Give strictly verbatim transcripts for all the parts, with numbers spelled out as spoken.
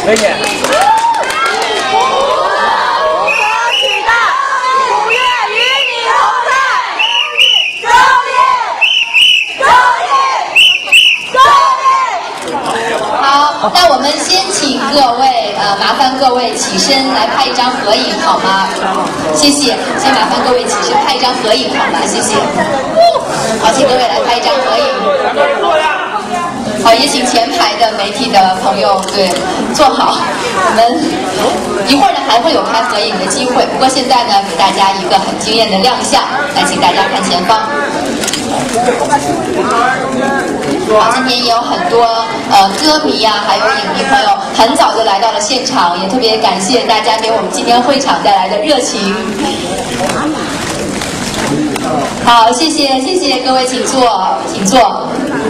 可以。 那我们先请各位，呃，麻烦各位起身来拍一张合影，好吗？谢谢，先麻烦各位起身拍一张合影，好吗？谢谢。好，请各位来拍一张合影。好，也请前排的媒体的朋友，对，坐好。我们一会儿呢还会有拍合影的机会，不过现在呢，给大家一个很惊艳的亮相，来，请大家看前方。好，今天也有很多呃歌迷呀、啊，还有影迷朋友，很早就来到了现场，也特别感谢大家给我们今天会场带来的热情。好，谢谢谢谢各位，请坐，请坐。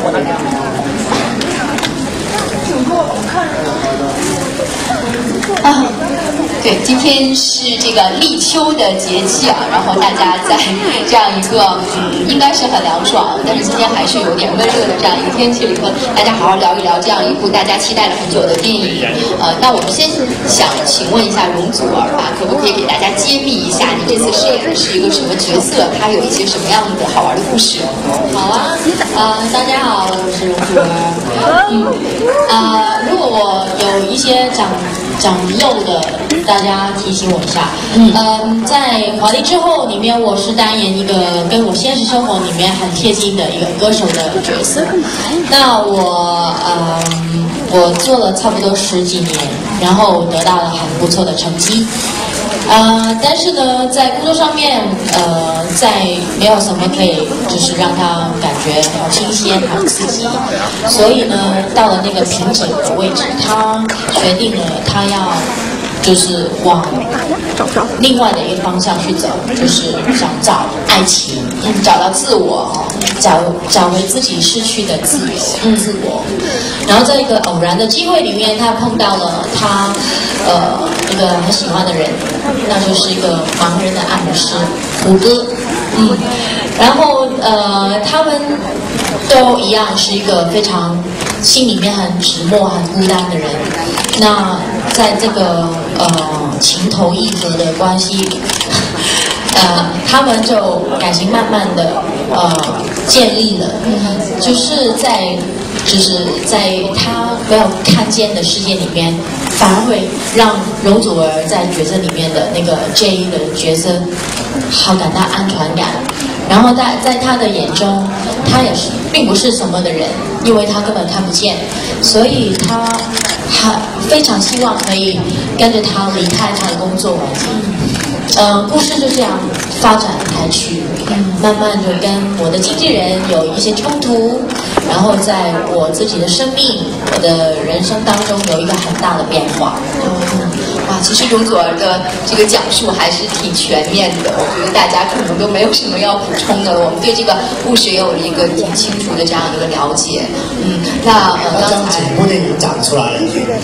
啊，对，今天是这个立秋的节气啊，然后大家在这样一个嗯，应该是很凉爽，但是今天还是有点闷热的这样一个天气里头，大家好好聊一聊这样一部大家期待了很久的电影。呃，那我们先想请问一下容祖儿吧，可不可以给大家揭秘一下你这次饰演的是一个什么角色？它有一些什么样的好玩的故事？ 好啊，啊、呃，大家好，我是容祖儿。嗯，啊、呃，如果我有一些长长幼的，大家提醒我一下。嗯，呃、在《华丽之后》里面，我是担演一个跟我现实生活里面很贴近的一个歌手的角色。那我，呃，我做了差不多十几年，然后得到了很不错的成绩。呃，但是呢，在工作上面，呃，在没有什么可以，就是让他感觉好新鲜、好刺激，所以呢，到了那个瓶颈的位置，他决定了他要就是往另外的一个方向去走，就是想找爱情，找到自我，找找回自己失去的自由、自我。然后在一个偶然的机会里面，他碰到了他呃一个很喜欢的人，那就是一个盲人的按摩师胡歌。嗯，然后呃他们都一样是一个非常心里面很寂寞、很孤单的人。那在这个呃情投意合的关系里，呃，他们就感情慢慢的呃建立了，就是在就是在他没有看见的世界里面，反而会让容祖儿在角色里面的那个 J 的角色好感到安全感。然后在在他的眼中，他也是并不是什么的人，因为他根本看不见，所以他还非常希望可以跟着他离开他的工作环境。呃，故事就这样发展开去，慢慢就跟我的经纪人有一些冲突，然后在我自己的生命、我的人生当中有一个很大的变化。 嗯，哇，其实容祖儿的这个讲述还是挺全面的，我觉得大家可能都没有什么要补充的了。我们对这个故事也有了一个挺清楚的这样一个了解。嗯，那呃，刚才整部电影讲出来了，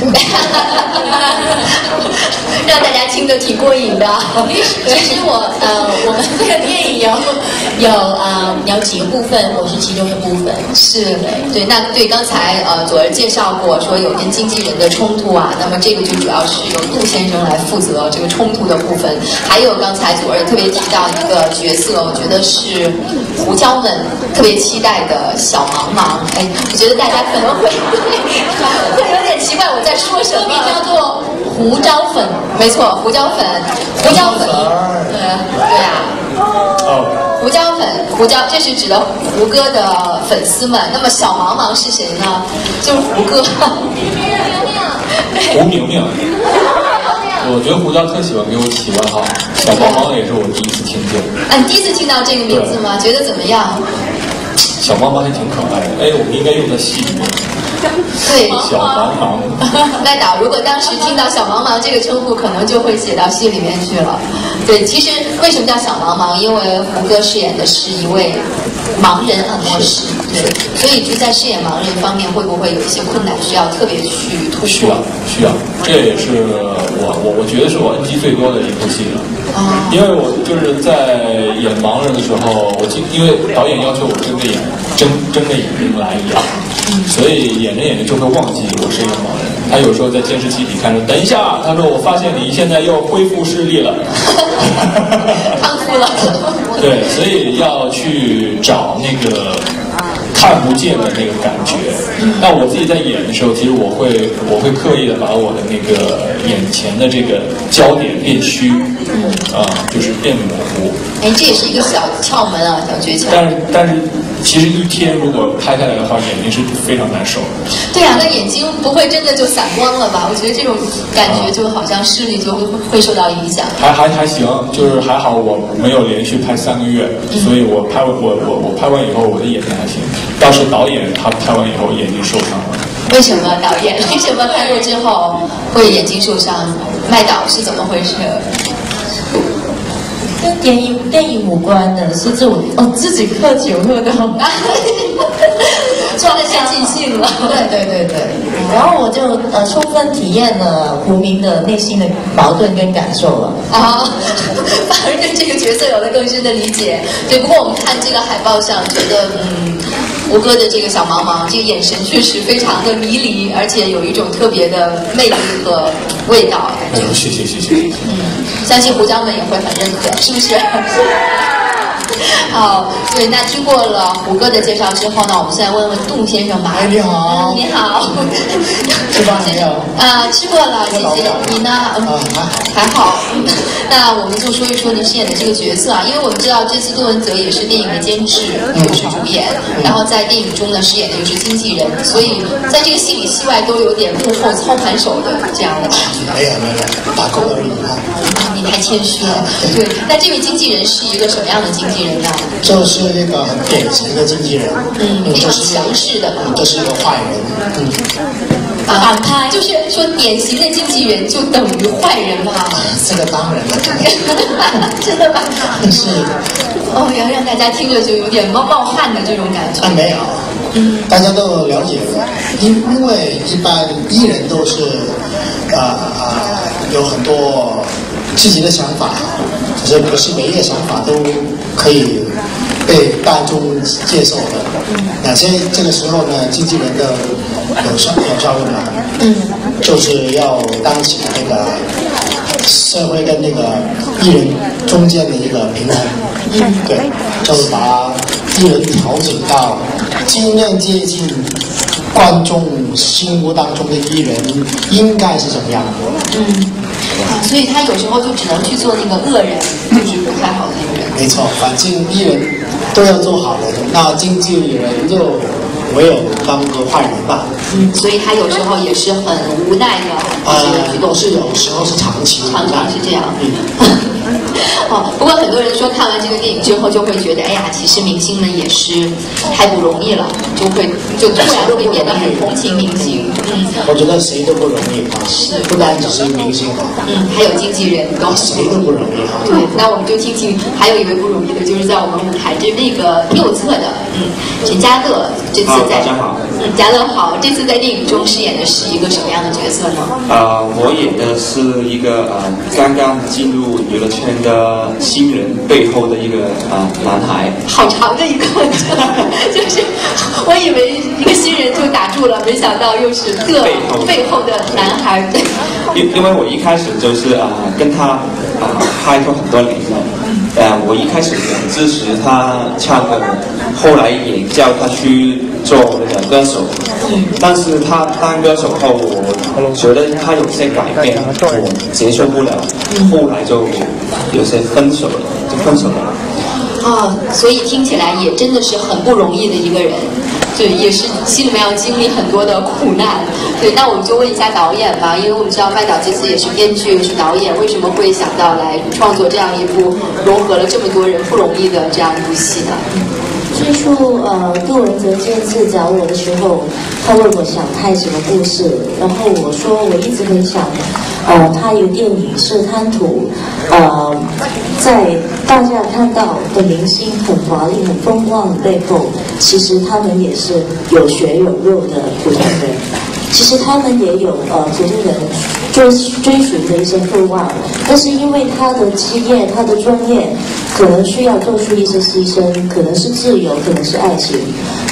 让大家听得挺过瘾的。 其实我呃，我们这个电影有有呃有几个部分，我是其中一部分。 是，对，那对刚才呃祖儿介绍过，说有跟经纪人的冲突啊，那么这个就主要是由杜先生来负责这个冲突的部分。还有刚才祖儿也特别提到一个角色，我觉得是胡椒们特别期待的小茫茫。哎，我觉得大家可能会会有点奇怪我在说什么， 叫做胡椒粉， 没错，胡椒粉，胡椒粉，对对呀、啊，胡椒粉，胡椒，这是指的胡歌的粉丝们。那么小茫茫是谁呢？就是胡歌。 胡明明，我觉得胡椒特喜欢给我起外号，小茫茫也是我第一次听见。 啊，你第一次听到这个名字吗？觉得怎么样？ 小茫茫还挺可爱的，哎，我们应该用在戏里面。 对， 小茫茫。 赖导，如果当时听到小茫茫这个称呼，可能就会写到戏里面去了。对，其实为什么叫小茫茫？因为胡歌饰演的是一位盲人按摩师，对，所以就在饰演盲人方面，会不会有一些困难需要特别去突破？ 需要，需要，这也是我我我觉得是我 N G 最多的一部戏了。 哦， 因为我就是在演盲人的时候，我记，因为导演要求我睁着眼，睁睁着眼睛来演，所以演着演着就会忘记我是一个盲人。 他有时候在监视器里看着，等一下，他说我发现你现在又恢复视力了， 康复了。 对，所以要去找那个看不见的那个感觉。那我自己在演的时候，其实我会我会刻意的把我的那个眼前的这个焦点变虚，啊、呃，就是变模糊。 哎，这也是一个小窍门啊，小诀窍。 但是但是，其实一天如果拍下来的话，眼睛是非常难受的。 对啊，那眼睛不会真的就散光了吧？我觉得这种感觉就好像视力就会会受到影响。 还还还行，就是还好我没有连续拍三个月，嗯、所以我拍完我我我拍完以后我的眼睛还行。倒是导演他拍完以后眼睛受伤了。 为什么导演？为什么拍过之后会眼睛受伤？麦导是怎么回事？ 跟电影电影无关的，是自我我自己喝酒喝到， 装的太尽兴了。 对对对对，然后我就呃充分体验了胡明的内心的矛盾跟感受了。 啊，反而对这个角色有了更深的理解。对，不过我们看这个海报上，觉得嗯，胡歌的这个小毛毛，这个眼神确实非常的迷离，而且有一种特别的魅力和味道。 哎呦，谢谢谢谢谢谢。 嗯，相信胡椒们也会很认可，是不是？好，对，那听过了胡歌的介绍之后呢，我们现在问问杜先生吧。 哎，你好。 你好。 吃饭没有？ 啊，吃过了，姐姐，你呢？嗯，还好。那我们就说一说您饰演的这个角色啊，因为我们知道这次杜文泽也是电影的监制，又是主演，然后在电影中呢饰演的又是经纪人，所以在这个戏里戏外都有点幕后操盘手的这样的感觉。 没有没有，打工而已啊。 你太谦虚了。对，那这位经纪人是一个什么样的经纪人呢？ 就是一个很典型的经纪人， 嗯，非常强势的， 这是一个坏人，嗯， 反派，就是说典型的经纪人就等于坏人嘛。 这个当然了， 真的吗？ 是。 哦，要让大家听着就有点冒冒汗的这种感觉。 啊，没有，嗯，大家都了解了，因因为一般艺人都是，啊啊，有很多自己的想法，可是不是每一个想法都可以被大众接受的。那所以这个时候呢，经纪人的有效有效任嘛，嗯，就是要当起那个社会跟那个艺人中间的一个平衡，嗯，对，就是把艺人调整到尽量接近观众心目当中的艺人应该是什么样的， 嗯。啊，所以他有时候就只能去做那个恶人，就是不太好的一个人。 没错，反正艺人都要做好人，那经纪人就唯有当个坏人吧。 嗯，所以他有时候也是很无奈的。 呃，都是有时候是长期， 长期是这样。嗯。哦，不过很多人说看完这个电影之后就会觉得，哎呀，其实明星们也是太不容易了，就会就突然会变得很同情明星。嗯， 我觉得谁都不容易啊，是不单只是明星啊， 嗯，还有经纪人都谁都不容易啊。 对，那我们就听听，还有一位不容易的，就是在我们舞台这那个右侧的，嗯，陈嘉乐，这次在， 大家好， 嗯，嘉乐好，这次在电影中饰演的是一个什么样的角色呢？ 呃，我演的是一个呃刚刚进入娱乐圈的新人背后的一个啊、呃、男孩。 好长的一个，就是我以为一个新人就打住了，没想到又是个背后背后的男孩。 因因为我一开始就是啊、呃、跟他啊、呃、拍过很多年了，呃我一开始很支持他唱歌，后来也叫他去做那个歌手，但是他当歌手后，我觉得他有些改变，我接受不了，后来就有些分手了，就分手了。 啊，所以听起来也真的是很不容易的一个人，对，也是心里面要经历很多的苦难。对，那我们就问一下导演吧，因为我们知道麦导这次也是编剧又是导演，为什么会想到来创作这样一部融合了这么多人不容易的这样一部戏呢？ 最初呃，杜文泽这次找我的时候，他问我想拍什么故事，然后我说我一直很想，呃，拍一个电影是贪图，呃，在大家看到的明星很华丽、很风光的背后，其实他们也是有血有肉的普通人。其实他们也有呃普通人追追寻的一些渴望，但是因为他的职业、他的专业，可能需要做出一些牺牲，可能是自由，可能是爱情。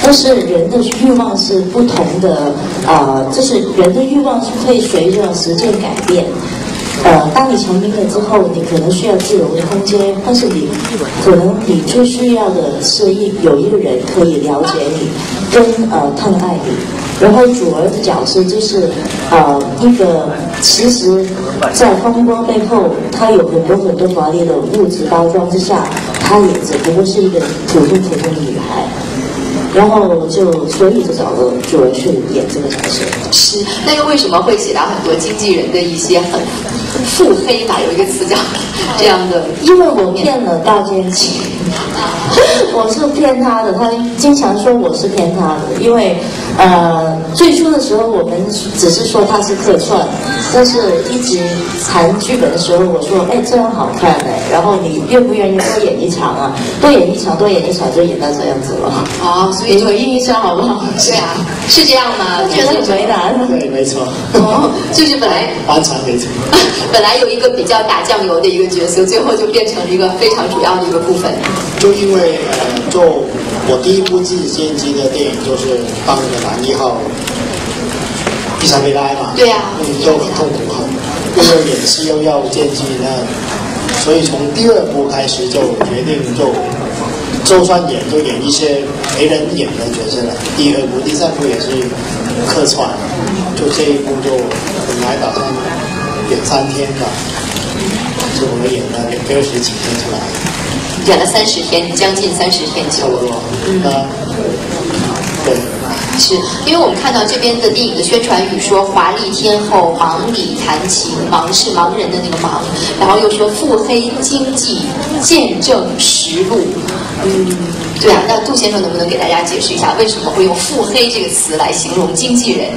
但是人的欲望是不同的，呃，就是人的欲望是会随着时间改变。呃，当你成名了之后，你可能需要自由的空间，但是你可能你最需要的是一有一个人可以了解你，跟呃疼爱你。然后主儿的角色就是呃一个，其实在风光背后，他有很多很多华丽的物质包装之下，他也只不过是一个普通普通的女孩。然后就所以就找了主儿去演这个角色。 是，那又为什么会写到很多经纪人的一些很腹黑吧？有一个词叫这样的， 因为我骗了大监期，我是骗他的，他经常说我是骗他的，因为呃最初的时候我们只是说他是客串，但是一直谈剧本的时候我说哎这样好看哎，然后你愿不愿意多演一场啊？多演一场，多演一场就演到这样子了。 哦，所以就回应一下好不好？ 对啊，是这样吗？ 我觉得很为难。 对，没错。 哦，就是本来完全没错。 本来有一个比较打酱油的一个角色，最后就变成了一个非常主要的一个部分。 就因为呃，做我第一部自己剪辑的电影就是帮那个男一号伊莎贝拉嘛， 对呀、啊， 嗯，就很痛苦哈，又要演戏又要剪辑那，所以从第二部开始就决定就。就算演就演一些没人演的角色了，第二部、第三部也是客串，就这一部就本来打算演三天吧，结果演了二十几天出来， 演了三十天，将近三十天差不多。嗯，对。 是因为我们看到这边的电影的宣传语说华丽天后忙里弹琴，忙是盲人的那个忙，然后又说腹黑经济见证实录。嗯，对啊，那杜先生能不能给大家解释一下为什么会用腹黑这个词来形容经纪人？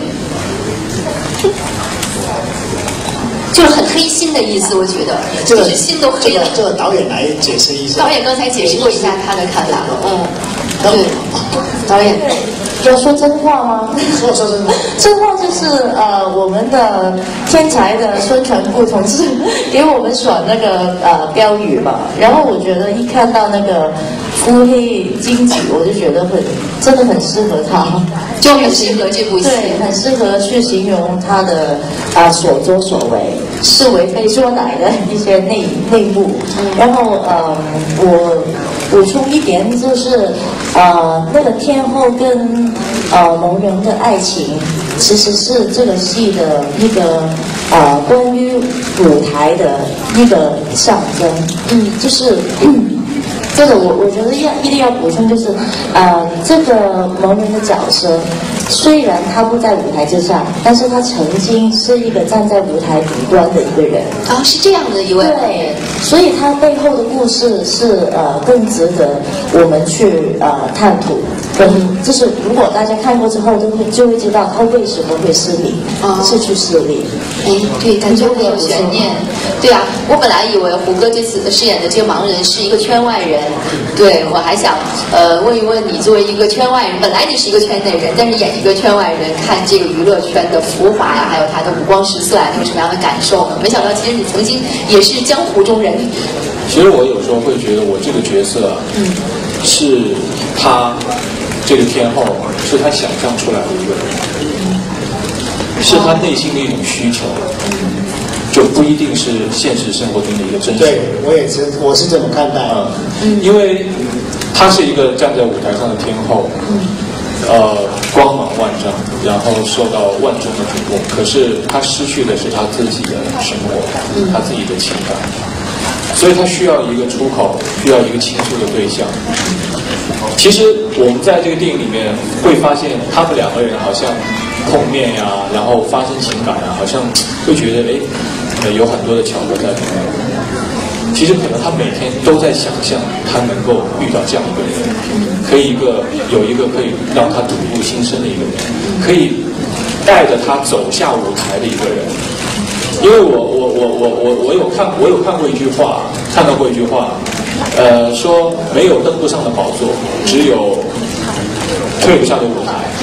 就是很黑心的意思，我觉得， 这个就是心都黑了。 这个导演来解释一下。 导演刚才解释过一下他的看法，嗯，对， 导演。要说真话吗？ 说说真话， 真话就是呃，我们的天才的宣传部同事给我们选那个呃标语嘛，然后我觉得一看到那个腹黑经济，我就觉得很真的很适合他， 就很适合这部戏， 对，很适合去形容他的啊、呃、所作所为，是为非作歹的一些内内幕。然后呃，我补充一点就是呃，那个天后跟呃蒙人的爱情，其实是这个戏的一个呃关于舞台的一个象征。嗯，就是。嗯这个我我觉得要一定要补充，就是呃，这个蒙人的角色，虽然他不在舞台之上，但是他曾经是一个站在舞台顶端的一个人。 啊，是这样的一位。 对，所以他背后的故事是呃更值得我们去呃探讨。嗯，就是如果大家看过之后，都会就会知道他为什么会失礼，啊、失去视力。 哎，对，感觉很有悬念。对啊，我本来以为胡歌这次饰演的这个盲人是一个圈外人，对我还想呃问一问你，作为一个圈外人，本来你是一个圈内人，但是演一个圈外人，看这个娱乐圈的浮华呀，还有他的五光十色啊，你有什么样的感受呢？没想到其实你曾经也是江湖中人。 其实我有时候会觉得，我这个角色，嗯，是他这个天后，是他想象出来的一个人，是他内心的一种需求。就不一定是现实生活中的一个真实。 对，我也是，我是这么看待的。 嗯，因为她是一个站在舞台上的天后，嗯，呃，光芒万丈，然后受到万众的瞩目。可是她失去的是她自己的生活，嗯，她自己的情感，所以她需要一个出口，需要一个倾诉的对象。其实我们在这个电影里面会发现，他们两个人好像碰面呀，然后发生情感呀，好像会觉得哎。呃，有很多的巧合在里面。其实可能他每天都在想象，他能够遇到这样一个人，可以一个有一个可以让他吐露心声的一个人，可以带着他走下舞台的一个人。因为我我我我我我有看我有看过一句话，看到过一句话，呃，说没有登不上的宝座，只有退不下的舞台。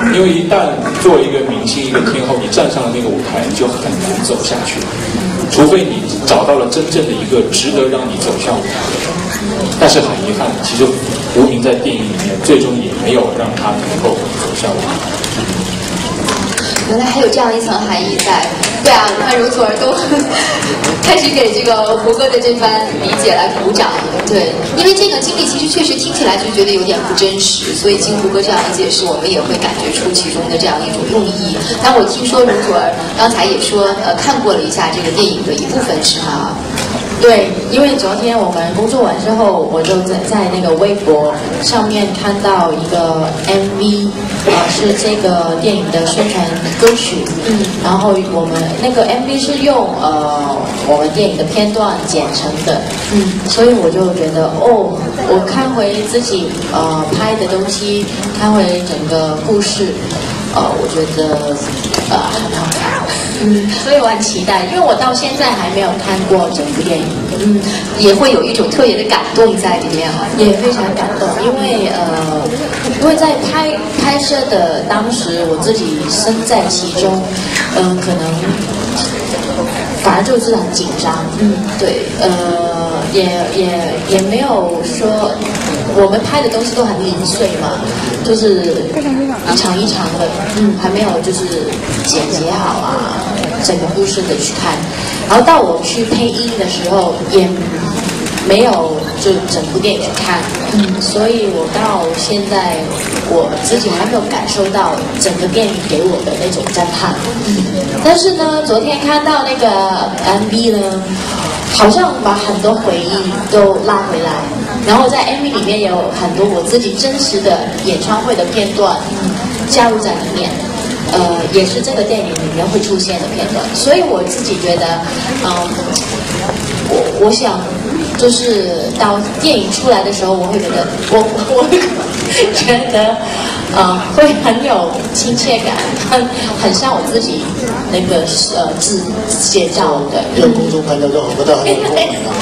因为一旦作为一个明星、一个天后，你站上了那个舞台，你就很难走下去，除非你找到了真正的一个值得让你走向舞台的人。但是很遗憾，其实吴宁在电影里面最终也没有让他能够走向舞台。 原来还有这样一层含义在。对啊，你看容祖儿都开始给这个胡歌的这番理解来鼓掌。对，因为这个经历其实确实听起来就觉得有点不真实，所以经胡歌这样一解释，我们也会感觉出其中的这样一种用意。但我听说容祖儿刚才也说，呃，看过了一下这个电影的一部分，是吗？ 对，因为昨天我们工作完之后，我就在在那个微博上面看到一个 M V， 呃，是这个电影的宣传歌曲。嗯，然后我们那个 M V 是用呃我们电影的片段剪成的。嗯，所以我就觉得哦，我看回自己呃拍的东西，看回整个故事，呃，我觉得呃很好看。嗯，所以我很期待，因为我到现在还没有看过整部电影。 嗯，也会有一种特别的感动在里面啊， 也非常感动，因为呃，因为在拍拍摄的当时，我自己身在其中，嗯、呃，可能反而就是很紧张。嗯，对，呃，也也也没有说。我们拍的东西都很零碎嘛，就是一场一场的，嗯，还没有就是剪辑好啊，整个故事的去看。然后到我去配音的时候，也没有就整部电影去看，嗯，所以我到现在我自己还没有感受到整个电影给我的那种震撼。嗯，但是呢，昨天看到那个 M V 呢，好像把很多回忆都拉回来。然后在 M V 里面也有很多我自己真实的演唱会的片段，嗯，加入在里面，呃，也是这个电影里面会出现的片段。所以我自己觉得，嗯，我我想就是到电影出来的时候，我会觉得，我我会觉得，呃，会很有亲切感，很很像我自己那个呃自写照的。 有公眾朋友都覺得很有共鳴啊！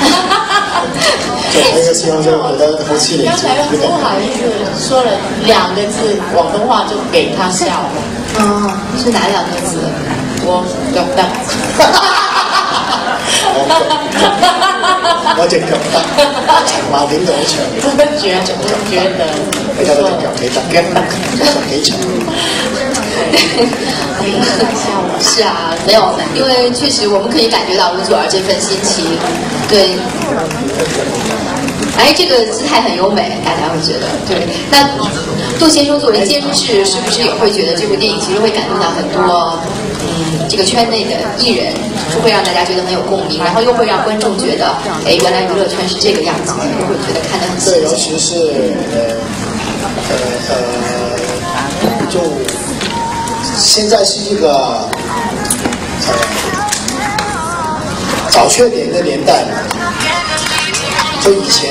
就睇嘅時候就覺得好似嚟剛才不好意思說了兩個字廣東話就給他笑了。 哦，是哪兩個字？ 我覺得。 我隻腳得，長話點到好長。 我覺得覺得， 你睇到隻腳幾得，幾得，幾長。 是啊，没有，因为确实我们可以感觉到容祖儿这份心情，对。哎，这个姿态很优美，大家会觉得对。那杜先生作为监制，是不是也会觉得这部电影其实会感动到很多嗯这个圈内的艺人，是会让大家觉得很有共鸣，然后又会让观众觉得，哎，原来娱乐圈是这个样子，又会觉得看得很新对，尤鲜。 其是呃呃呃，就现在是一个呃找缺点的年代。就以前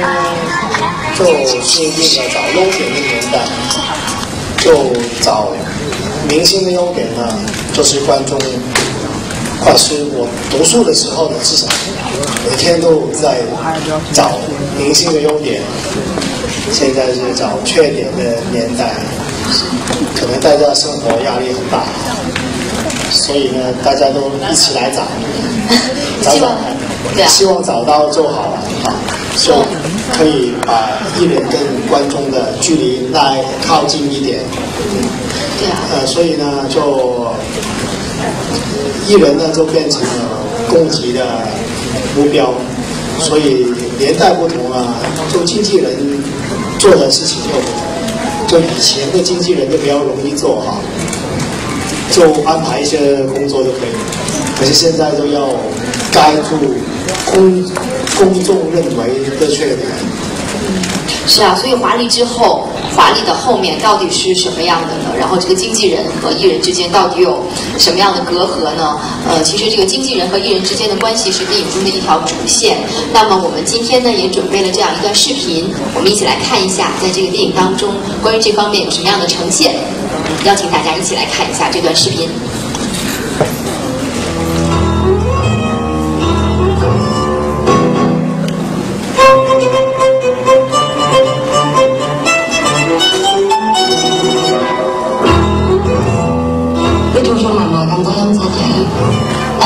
就是那个找优点的年代，就找明星的优点呢，就是观众，或者是我读书的时候呢，至少每天都在找明星的优点。现在是找缺点的年代，可能大家生活压力很大，所以呢，大家都一起来找，找找看。 对啊， 希望找到就好了啊，就可以把艺人跟观众的距离拉靠近一点。 对啊， 呃，所以呢，就艺人呢就变成了攻击的目标，所以年代不同啊，就经纪人做的事情又不同。就以前的经纪人就比较容易做哈，就安排一些工作就可以了，可是现在都要盖住公公众认为的缺点。 是啊，所以华丽之后，华丽的后面到底是什么样的呢？然后这个经纪人和艺人之间到底有什么样的隔阂呢？呃，其实这个经纪人和艺人之间的关系是电影中的一条主线。那么我们今天呢也准备了这样一段视频，我们一起来看一下，在这个电影当中关于这方面有什么样的呈现。邀请大家一起来看一下这段视频。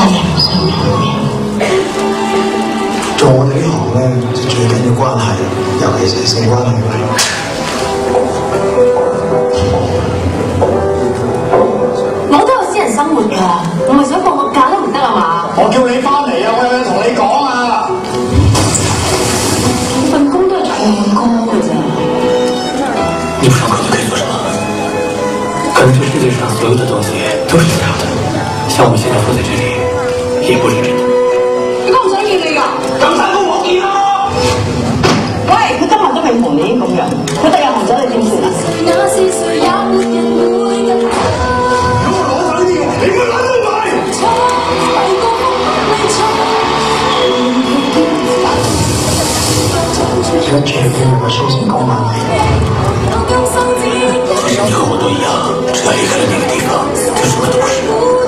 他才不是我旁邊。 做我哋呢行咧，就最緊要關係，尤其是性關係。 我都有私人生活㗎，我咪想放個假都唔得啊嘛！ 我叫你翻嚟啊！我有嘢同你講啊！ 份工都係唱歌㗎咋。 你不上课就可以做什么？可能这世界上所有的东西都是假的，像我们现在坐在这里，也不是真的。 點解唔想見你㗎？ 咁辛苦我見啦！ 喂，佢今日都未同你咁樣，佢第日行走你點算啊？ 如果攞走呢啲，你會攞到咪？而家最緊要嘅蘇成功嘛。 其實你和我都一樣，只要離開了那個地方，就什麼都不是。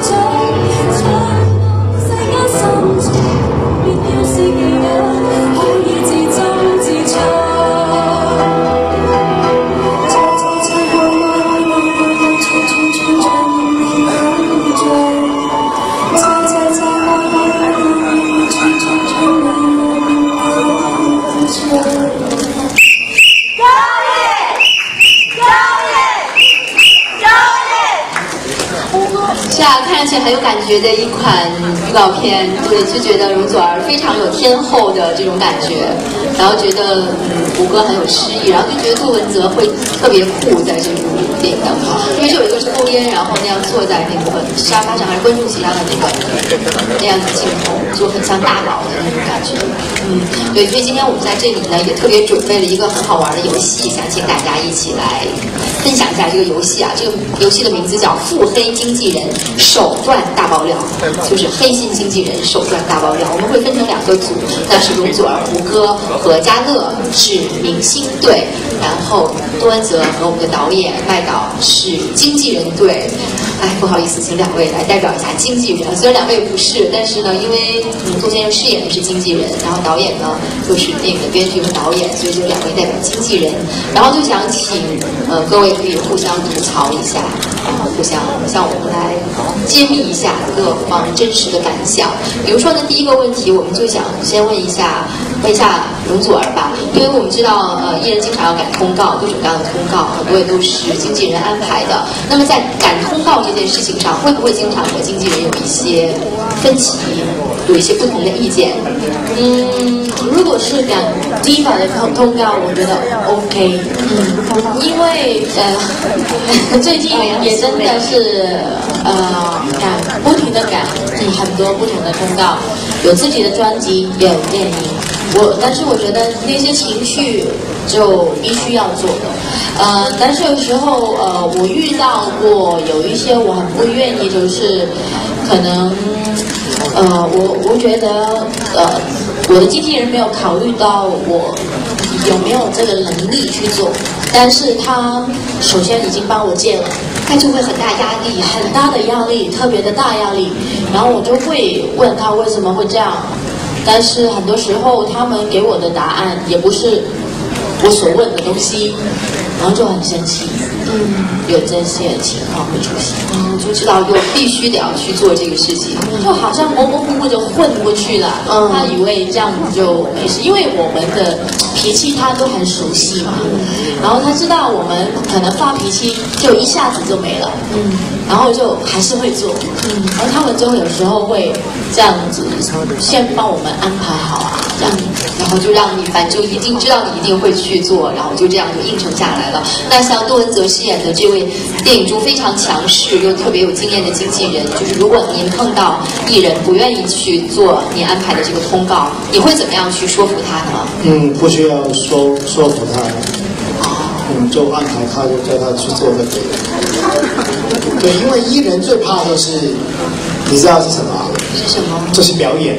是啊，看上去很有感觉的一款预告片，对，就觉得容祖儿非常有天后的这种感觉，然后觉得嗯胡歌很有诗意，然后就觉得杜文泽会特别酷在这部电影当中，因为就有一个抽烟，然后那样坐在那个沙发上还是观众席上的那个那样的镜头，就很像大佬的那种感觉。嗯，对，所以今天我们在这里呢也特别准备了一个很好玩的游戏，想请大家一起来分享一下这个游戏啊。这个游戏的名字叫腹黑经纪人手段大爆料，就是黑心经纪人手段大爆料。我们会分成两个组，那是容祖儿、胡歌和嘉乐是明星队，然后杜文泽和我们的导演麦导是经纪人队。哎，不好意思，请两位来代表一下经纪人。虽然两位不是，但是呢，因为嗯杜先生饰演的是经纪人，然后导演呢又是电影的编剧和导演，所以就两位代表经纪人。然后就想请呃各位可以互相吐槽一下，啊，互相向我们来揭秘一下各方真实的感想。比如说呢，第一个问题，我们就想先问一下问一下容祖儿吧，因为我们知道呃艺人经常要赶通告，各种各样的通告，很多也都是经纪人安排的。那么在赶通告这件事情上，会不会经常和经纪人有一些分歧，有一些不同的意见？ 嗯，如果是赶 Diva 的通通告，我觉得 OK。嗯，因为呃，最近也真的是呃赶不停的赶很多不同的通告，有自己的专辑，也有电影。我但是我觉得那些情绪就必须要做的。呃，但是有时候呃，我遇到过有一些我很不愿意，就是可能呃，我我觉得呃，我的经纪人没有考虑到我有没有这个能力去做，但是他首先已经帮我借了， 那就会很大压力， 很大的压力，特别的大压力，然后我就会问他为什么会这样，但是很多时候他们给我的答案也不是我所问的东西，然后就很生气。嗯，有这些情况会出现。 嗯，就知道就必须得要去做这个事情， 就好像模模糊糊就混过去了。嗯，他以为这样子就没事，因为我们的脾气他都很熟悉嘛。嗯，然后他知道我们可能发脾气就一下子就没了。嗯，然后就还是会做。嗯，然后他们就有时候会这样子先帮我们安排好啊，这样， 然后就让你反正就一定知道你一定会去做，然后就这样就应承下来了。那像杜文泽饰演的这位电影中非常强势又特别有经验的经纪人，就是如果您碰到艺人不愿意去做您安排的这个通告，你会怎么样去说服他呢？ 嗯，不需要说说服他，嗯，就安排他，就叫他去做就可以了。对，因为艺人最怕的是，你知道是什么？ 是什么？ 就是表演。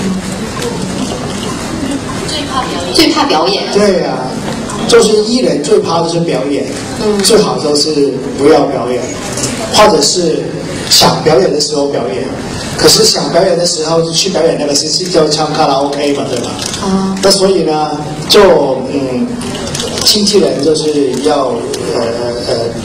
最怕表演。 最怕表演。 对呀、啊，就是艺人最怕的是表演。嗯，最好就是不要表演，或者是想表演的时候表演。可是想表演的时候去表演那个是是叫唱卡拉 OK 嘛，对吧？啊、嗯。那所以呢，就嗯，经纪人就是要呃呃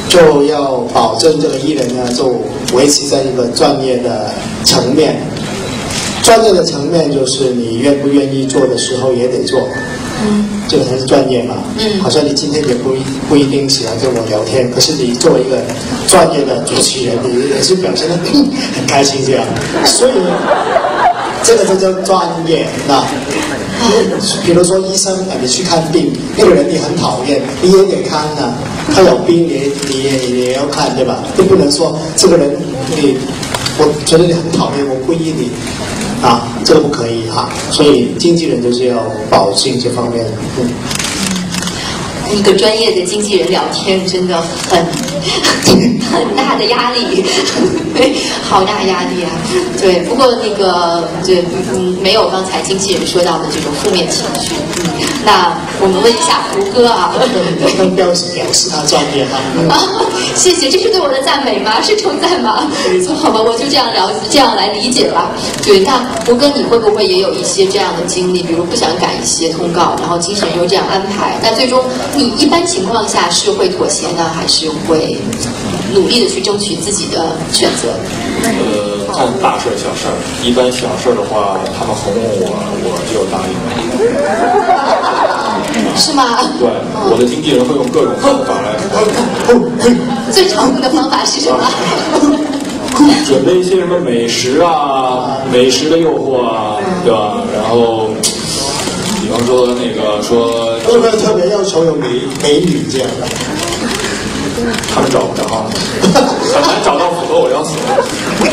就要保证这个艺人呢，就维持在一个专业的层面。专业的层面就是你愿不愿意做的时候也得做，嗯，这个才是专业嘛。嗯，好像你今天也不不一定喜欢跟我聊天，可是你作为一个专业的主持人，你也是表现得很开心这样，所以这个就叫专业。那比如说医生，你去看病，那个人你很讨厌，你也得看啊，他有病你你也你也要看，对吧？你不能说这个人你我觉得你很讨厌，我不依你。啊，这个不可以哈、啊，所以经纪人就是要保证这方面。嗯， 一个专业的经纪人聊天真的很很大的压力，好大压力啊！对，不过那个对，嗯，没有刚才经纪人说到的这种负面情绪。嗯，那我们问一下胡歌啊， 能表示表示他专业哈。 啊，谢谢，这是对我的赞美吗？是称赞吗？好吧，我就这样了这样来理解吧。对，那胡歌你会不会也有一些这样的经历？比如不想赶一些通告，然后经纪人又这样安排，那最终你一般情况下是会妥协呢，还是会努力的去争取自己的选择？ 呃，看大事小事儿，一般小事的话，他们哄哄我，我就答应了。 是吗？ 对，我的经纪人会用各种方法来。 最常用的方法是什么？ 准备一些什么美食啊，美食的诱惑啊，对吧？然后，比方说那个说， 会不会特别要求有美美女这样的？ 他们找不着，很难找到符合我要求的。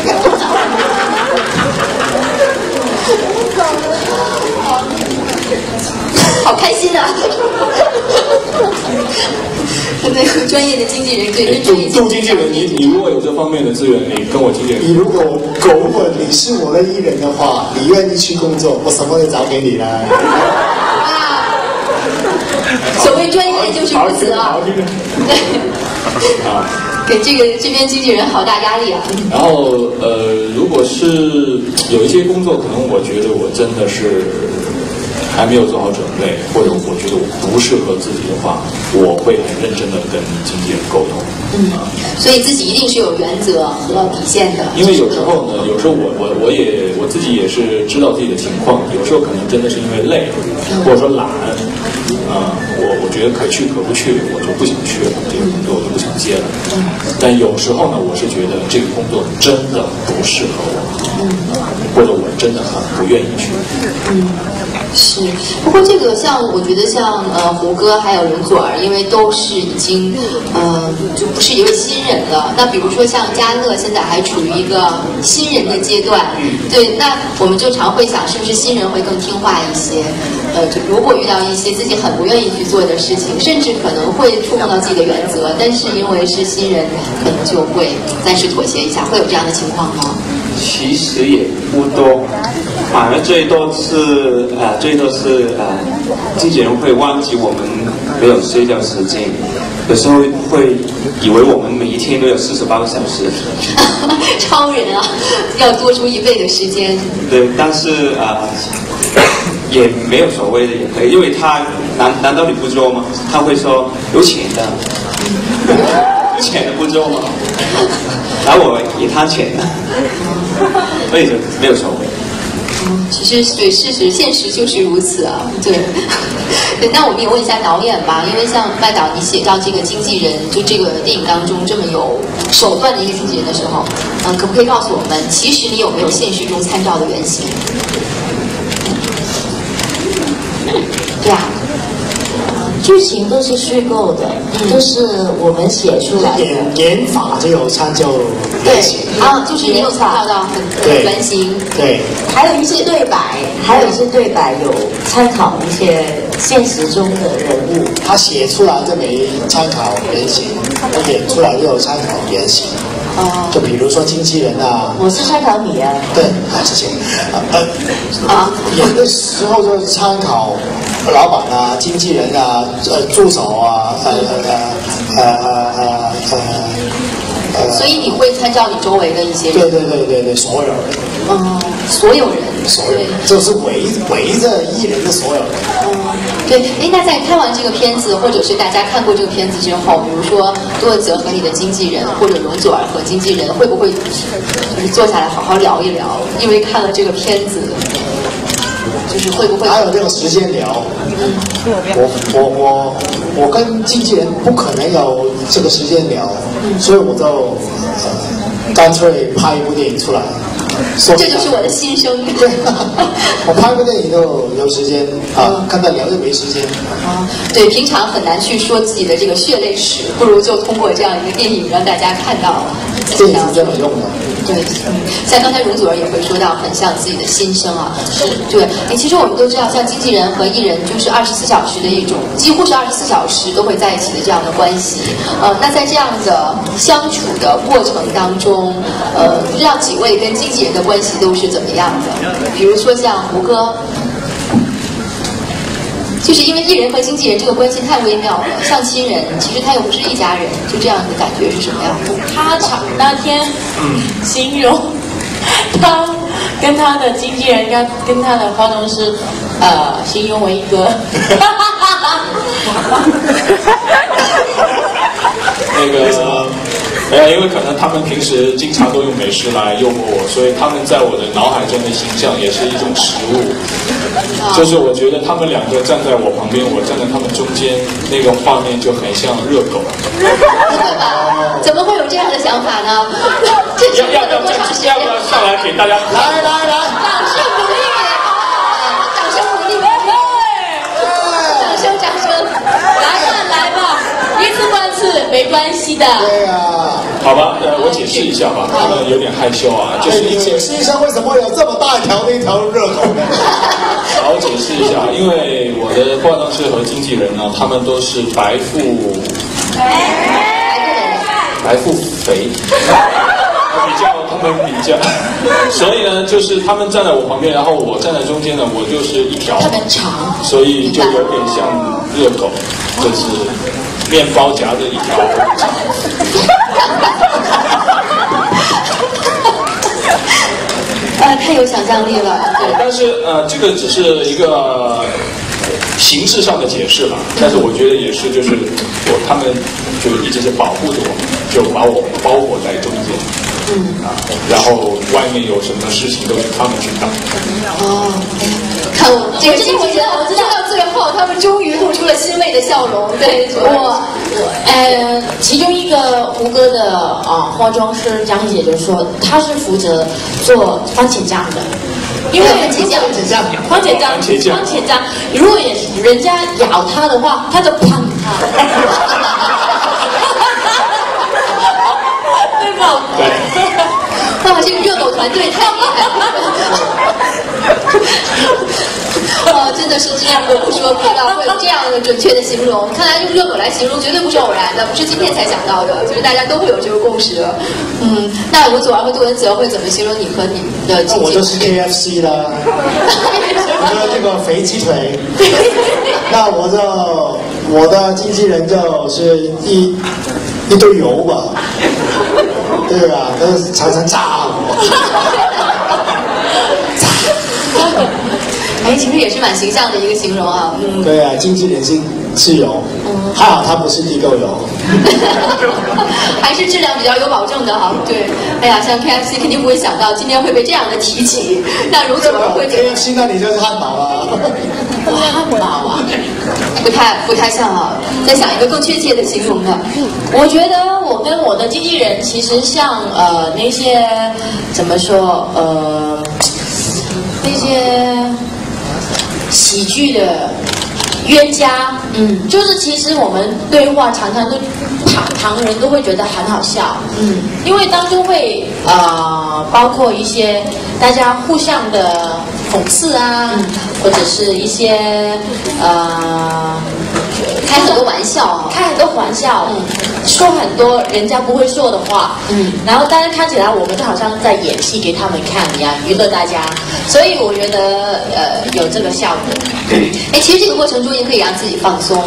好开心啊！那个专业的经纪人对跟专业杜经纪人，你你如果有这方面的资源，你跟我经纪人。 你如果如果你是我的艺人的话，你愿意去工作，我什么都找给你了。 啊，所谓专业就是如此啊。对。啊。给这个这边经纪人好大压力啊！ 然后呃，如果是有一些工作，可能我觉得我真的是还没有做好准备，或者我觉得我不适合自己的话，我会很认真的跟经纪人沟通。 嗯，所以自己一定是有原则和底线的。 因为有时候呢，有时候我我我也我自己也是知道自己的情况，有时候可能真的是因为累，或者说懒，啊、呃，我我觉得可去可不去，我就不想去了，这个工作我就不想接了。但有时候呢，我是觉得这个工作真的不适合我，嗯，或者我真的很不愿意去。 嗯。是，不过这个像我觉得像呃胡歌还有容祖儿，因为都是已经呃就不是一位新人了。那比如说像嘉乐现在还处于一个新人的阶段，对，那我们就常会想，是不是新人会更听话一些？呃，就如果遇到一些自己很不愿意去做的事情，甚至可能会触碰到自己的原则，但是因为是新人，可能就会暂时妥协一下，会有这样的情况吗？ 其实也不多，反而最多是呃，最多是呃，经纪人会忘记我们没有睡觉时间，有时候会以为我们每一天都有四十八个小时。 超人啊，要多出一倍的时间。 对，但是呃，也没有所谓的，也可以，因为他难难道你不做吗？他会说有钱的，有钱的不做吗？然后我也贪钱的。所以就没有所谓。 嗯，其实对事实现实就是如此啊，对。对，那我们也问一下导演吧，因为像麦导，你写到这个经纪人，就这个电影当中这么有手段的一个经纪人的时候，嗯、呃，可不可以告诉我们，其实你有没有现实中参照的原型？对啊。 剧情都是虚构的，嗯、都是我们写出来的。 演演法就有参照原型啊，就是你有参照到很原型。 对， 还有一些对白，还有一些对白有参考一些现实中的人物。 他写出来就没参考原型，他演出来就有参考原型。哦，就比如说经纪人啊， 我是参考你啊。 对，啊，谢谢。呃，啊，演的时候就参考老板啊、经纪人啊、呃助手啊、呃呃呃呃呃呃， 所以你会参照你周围的一些人。 对对对对对，所有人。 嗯，所有人。 所有人，就是围围着艺人的所有人。 嗯，对。哎，那在看完这个片子，或者是大家看过这个片子之后，比如说杜汶泽和你的经纪人，或者容祖儿和经纪人，会不会就是坐下来好好聊一聊？因为看了这个片子。就是会不会还有这个时间聊？嗯，我我我我跟经纪人不可能有这个时间聊，嗯、所以我就呃干脆拍一部电影出来。 这就是我的心声。 对，我拍部电影就有时间啊，跟他聊就没时间。 啊，对，平常很难去说自己的这个血泪史，不如就通过这样一个电影让大家看到。 电影是这么用的。 对，嗯，像刚才容祖儿也会说到，很像自己的心声啊。是，对。哎，其实我们都知道，像经纪人和艺人就是二十四小时的一种，几乎是二十四小时都会在一起的这样的关系。呃，那在这样的相处的过程当中，呃，不知道几位跟经纪人的关系都是怎么样的？比如说像胡歌。就是因为艺人和经纪人这个关系太微妙了，像亲人，其实他又不是一家人，就这样的感觉是什么样的？ 他场那天形容他跟他的经纪人跟跟他的化妆师，呃，形容为一个， 那个。没有，因为可能他们平时经常都用美食来诱惑我，所以他们在我的脑海中的形象也是一种食物。就是我觉得他们两个站在我旁边，我站在他们中间，那个画面就很像热狗。 怎么会有这样的想法呢？这要要要要不要上来给大家？ 来来来， 掌声鼓励，掌声鼓励，掌声掌声， 来吧来吧，一次半次没关系的。 对啊。 好吧，呃，我解释一下吧，他们有点害羞啊，就是你解释一下为什么有这么大一条那条热狗呢？ 好，我解释一下，因为我的化妆师和经纪人呢，他们都是白富，白富肥，比较他们比较，所以呢，就是他们站在我旁边，然后我站在中间呢，我就是一条， 特别长， 所以就有点像热狗，就是面包夹着一条长。 呃，太有想象力了。对， 但是呃，这个只是一个形式上的解释吧。但是我觉得也是，就是我他们就一直是保护着我，就把我包裹在中间。嗯啊，然后外面有什么事情都是他们去打。 哦，看我这个经纪人，我知道到最后，他们终于露出了欣慰的笑容。对， 我，呃，其中一个胡歌的啊、呃、化妆师江姐就说，她是负责做番茄酱的。因为番茄酱， 番茄酱，番茄酱，如果也人家咬它的话，他就砰它。对吧？ 对。 哇，这个热狗团队太厉害了！哦，真的是这样的，不说不知道会有这样的准确的形容。看来用热狗来形容绝对不是偶然的，不是今天才想到的，就是大家都会有这个共识。嗯，那容祖儿和杜汶泽会怎么形容你和你的经纪人？ 我就是 K F C 的，我的这个肥鸡腿。那我就我的经纪人就是一一堆油吧，对吧？都是常常炸我。 哎，其实也是蛮形象的一个形容啊。嗯， 对啊，经纪人是是油，嗯，还好他不是地沟油， 还是质量比较有保证的哈。对，哎呀，像 K F C 肯定不会想到今天会被这样的提起。那容祖儿会怎么 ？K F C 那里就是汉堡啊。 汉堡啊，不太不太像啊。再想一个更确切的形容的。 我觉得我跟我的经纪人其实像呃那些怎么说呃那些。喜剧的冤家，嗯，就是其实我们对话常常都旁旁人都会觉得很好笑，嗯，因为当中会呃包括一些大家互相的讽刺啊，嗯、或者是一些呃开很多玩笑， 开很多玩笑，嗯，说很多人家不会说的话，嗯，然后大家看起来我们就好像在演戏给他们看一样，娱乐大家，所以我觉得呃有这个效果。 哎，其实这个过程中也可以让自己放松，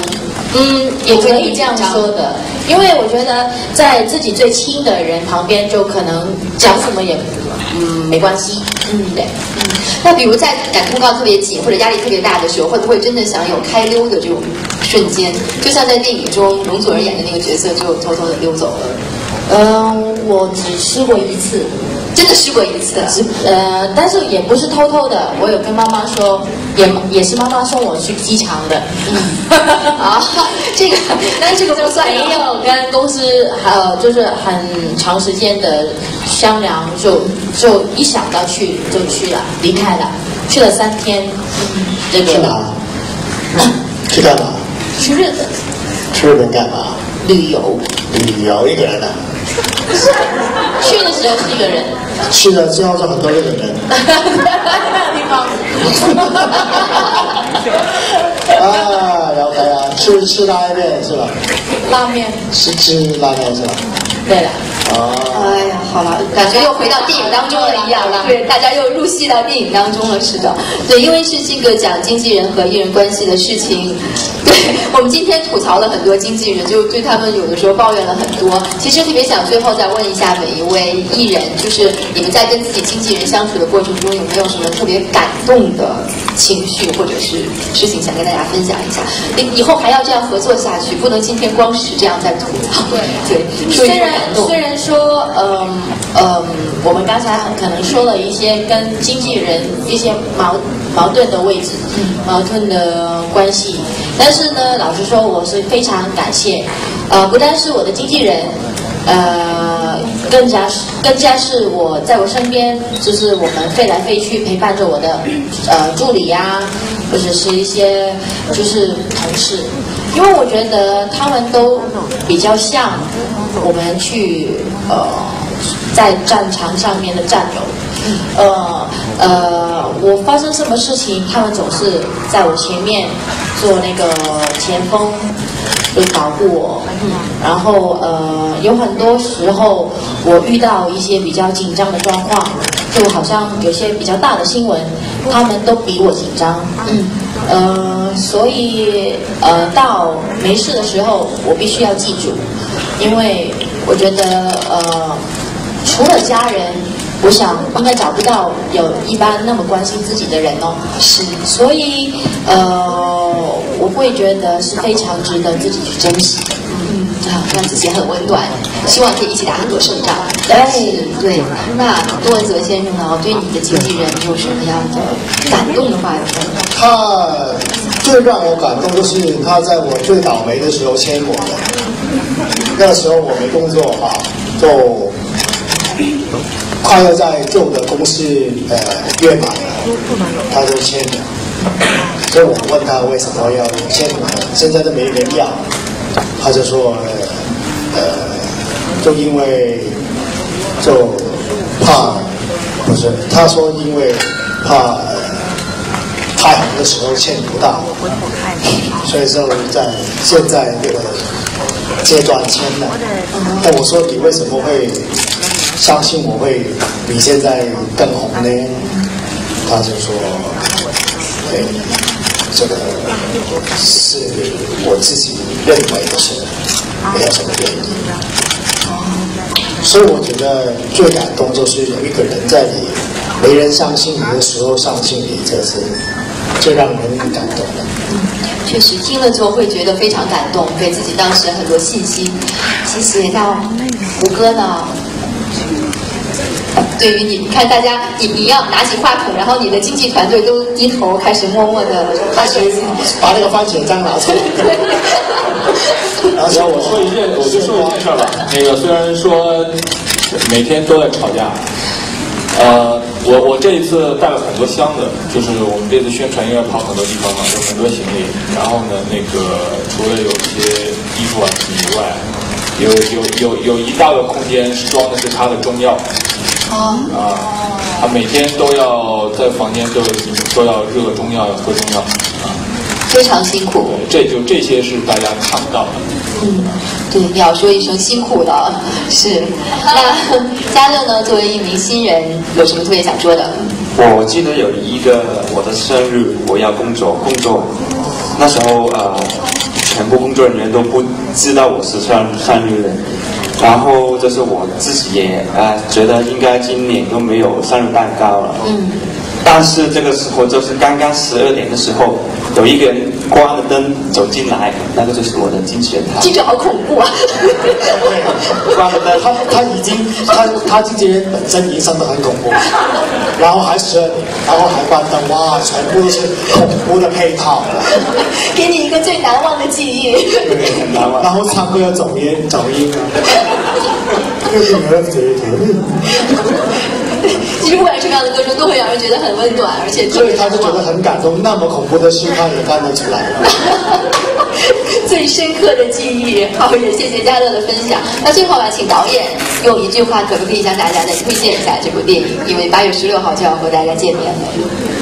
嗯，也可以这样说的，因为我觉得在自己最亲的人旁边，就可能讲什么也嗯没关系。嗯，对。 嗯，那比如在赶通告特别紧或者压力特别大的时候，会不会真的想有开溜的这种瞬间？就像在电影中容祖儿演的那个角色，就偷偷的溜走了。 嗯，我只试过一次。 真的试过一次， 呃，但是也不是偷偷的，我有跟妈妈说，也也是妈妈送我去机场的。 嗯，啊，这个，但是这个不算。 没有跟公司呃，就是很长时间的商量，就就一想到去就去了，离开了，去了三天。嗯，这个去哪？去干嘛？ 去日本。 去日本干嘛？ 旅游。 旅游一个人啊？ 去的时候是一个人， 去了之后就很多日本人。 那个地方。 啊，了解啊，吃吃拉面是吧？ 拉面。 吃吃拉面是吧？ 对了。 哦。 哎呀，好了，感觉又回到电影当中了一样了。对，大家又入戏到电影当中了，是的。对，因为是这个讲经纪人和艺人关系的事情。对，我们今天吐槽了很多经纪人，就对他们有的时候抱怨了很多。其实特别想最后再问一下每一位艺人，就是你们在跟自己经纪人相处的过程中，有没有什么特别感动的情绪或者是事情想跟大家分享一下？以后还要这样合作下去，不能今天光是这样在吐槽。对对， 虽然虽然说，嗯嗯，我们刚才很可能说了一些跟经纪人一些矛矛盾的位置，矛盾的关系，但是呢，老实说，我是非常感谢，呃，不单是我的经纪人，呃，更加是更加是我在我身边，就是我们飞来飞去陪伴着我的呃助理呀、啊，或者是一些就是同事，因为我觉得他们都比较像我们去呃在战场上面的战友。呃呃，我发生什么事情，他们总是在我前面做那个前锋，就保护我。然后呃，有很多时候我遇到一些比较紧张的状况，就好像有些比较大的新闻，他们都比我紧张。嗯，呃，所以呃，到没事的时候，我必须要记住，因为我觉得呃，除了家人。我想应该找不到有一般那么关心自己的人哦，是，所以呃，我会觉得是非常值得自己去珍惜的。 嗯，啊，让自己很温暖，希望可以一起打很多胜仗。 对对，那杜文泽先生呢，对你的经纪人有什么样的感动的话要分享？ 他最让我感动就是他在我最倒霉的时候签我的，那时候我没工作啊，就。快要在旧的公司呃约满了，他就签了。所以我问他为什么要签我，现在都没人要，他就说呃就因为就怕不是，他说因为怕太红的时候签不到，所以就在现在这个阶段签了。那我说你为什么会？相信我会比现在更红呢？他就说：“哎，这个是我自己认为的事，没有什么原因。”所以我觉得最感动就是有一个人在你没人相信你的时候相信你，这是最让人感动的。 确实听了之后会觉得非常感动，给自己当时很多信心。谢谢。那胡歌呢？对于你，你看大家，你你要拿起话筒，然后你的经纪团队都低头开始默默的开始把那个番茄酱拿出来。 然后我说一件，我就说一件事儿吧。那个虽然说每天都在吵架，呃，我我这一次带了很多箱子，就是我们这次宣传应该跑很多地方嘛，有很多行李。然后呢，那个除了有些衣服啊以外，有有有有一大个空间是装的是他的中药。啊，他每天都要在房间都都要热中药，要喝中药啊， 非常辛苦。 这就这些是大家看不到的。 嗯，对，你要说一声辛苦了。是，那嘉乐呢？作为一名新人，有什么特别想说的？ 我记得有一个我的生日，我要工作工作，那时候呃， 全部工作人员都不知道我是算生日的。然后就是我自己也呃觉得应该今年都没有生日蛋糕了。嗯。但是这个时候就是刚刚十二点的时候，有一个人关了灯走进来，那个就是我的经纪人他。 听着好恐怖啊！ 关了灯，他他已经他他经纪人本身已经生得很恐怖，然后还十二点，然后还关灯，哇，全部都是恐怖的配套。 给你一个最难忘的记忆。 对，很难忘。然后唱歌要走音走音啊。就是你的嘴唇。 其实不管什么样的歌声，都会让人觉得很温暖，而且所以他就觉得很感动。那么恐怖的事，他也干得出来。 最深刻的记忆，好，也谢谢嘉乐的分享。那最后啊，请导演用一句话，可不可以向大家再推荐一下这部电影？因为八月十六号就要和大家见面了。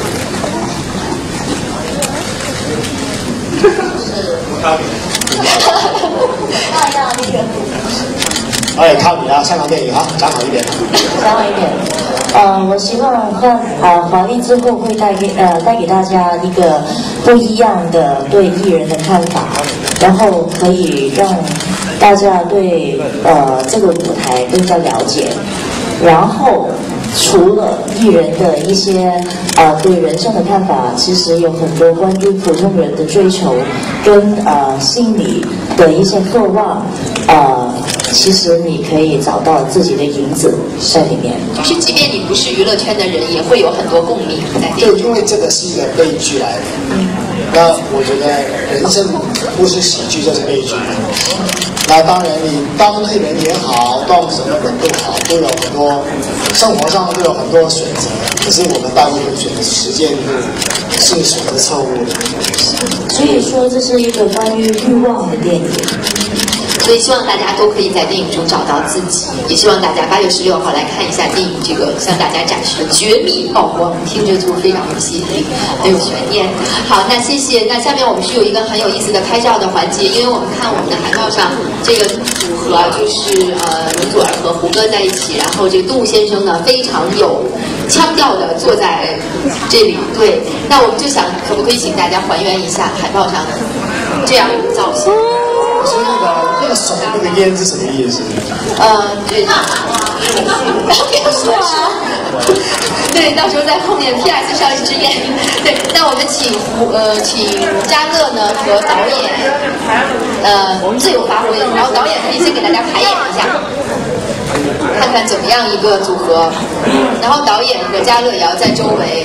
哎，靠你啊！香港电影啊，讲好一点。 讲好一点。呃，我希望换呃华丽之后会带给呃带给大家一个不一样的对艺人的看法，然后可以让大家对呃这个舞台更加了解，然后。除了艺人的一些呃对人生的看法，其实有很多关于普通人的追求跟呃心理的一些渴望，呃，其实你可以找到自己的影子在里面。 就是即便你不是娱乐圈的人，也会有很多共鸣在。 对，因为这个是一个悲剧来的。嗯。那我觉得人生不是喜剧就是悲剧。那当然，你当黑人也好，当什么人都好，都有很多生活上都有很多选择。可是我们大部分选择时间是选择错误的。 所以说，这是一个关于欲望的电影。 所以希望大家都可以在电影中找到自己，也希望大家八月十六号来看一下电影这个向大家展示的绝密曝光，听着就非常有吸引力，很有悬念。好，那谢谢。那下面我们是有一个很有意思的拍照的环节，因为我们看我们的海报上这个组合啊，就是呃容祖儿和胡歌在一起，然后这个杜先生呢非常有腔调的坐在这里。对，那我们就想可不可以请大家还原一下海报上这样的造型？ 是那个那个手那个烟是什么意思？ 呃，对，别说啊，对，到时候在后面 P S 上一支烟。对，那我们请胡呃请嘉乐呢和导演呃自由发挥，然后导演可以先给大家排演一下，看看怎么样一个组合，然后导演和嘉乐也要在周围。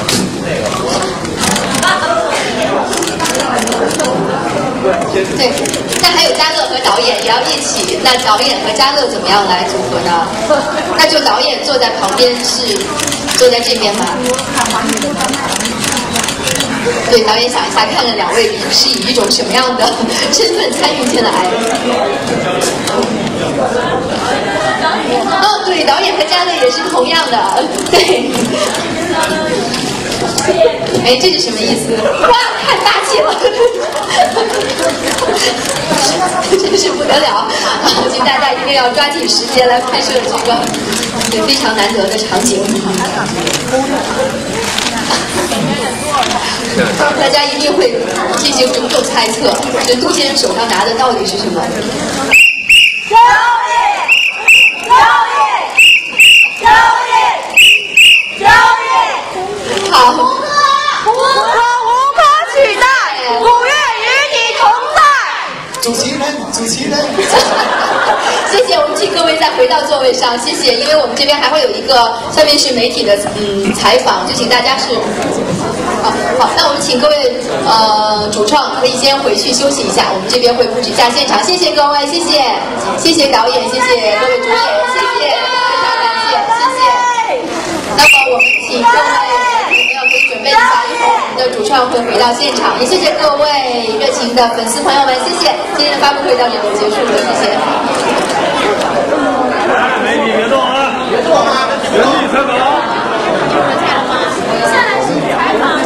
对，那还有嘉乐和导演也要一起。那导演和嘉乐怎么样来组合呢？那就导演坐在旁边，是坐在这边吗？对，导演想一下，看了两位是以一种什么样的身份参与进来？哦，对，导演和嘉乐也是同样的，对。哎，这是什么意思？哇，太霸气了！真是不得了！请大家一定要抓紧时间来拍摄这个对非常难得的场景。大家一定会进行种种猜测，这杜先生手上拿的到底是什么？ 交易！交易！交易！交易！ 好。 无可无可取代，五月与你同在。 主持人，主持人。 谢谢，我们请各位再回到座位上，谢谢。因为我们这边还会有一个，下面是媒体的嗯采访，就请大家是。好，好，那我们请各位呃主创可以先回去休息一下，我们这边会布置一下现场。谢谢各位，谢谢，谢谢导演，谢谢各位主演，谢谢，非常感谢，谢谢。那么我们请各位。准备一下，一会儿我们的主创会回到现场，也谢谢各位热情的粉丝朋友们，谢谢。今天的发布会到这里结束了，谢谢。 媒体别动啊！别动啊！原地采访。 下来是采访。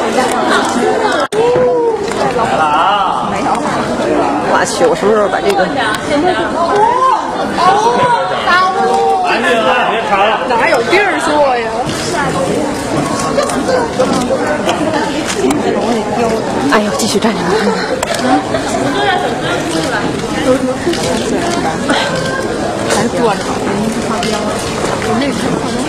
来了啊！没有。 我去，我什么时候把这个？ 安静啊！别吵了。 哪有地儿坐呀？哎呦，继续站着。 还是多长？发飙，那个是化妆